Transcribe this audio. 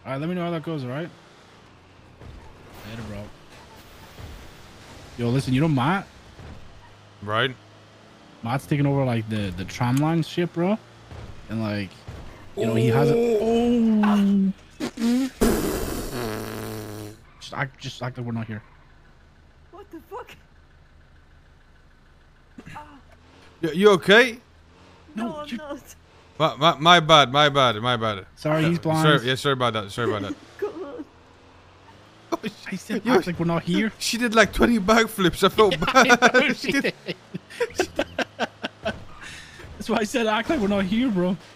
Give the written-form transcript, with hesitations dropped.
Alright, let me know how that goes, alright? Later, bro. Yo, listen, you know Matt? Right? Matt's taking over like the tram line shit, bro. And like, you know, he has it. Oh. Just act like we're not here. What the fuck? You okay? No, I'm not. My bad. Sorry, he's blind. Sorry about that. Come on. I said act like we're not here. She did like 20 backflips. I felt bad. She did. That's why I said act like we're not here, bro.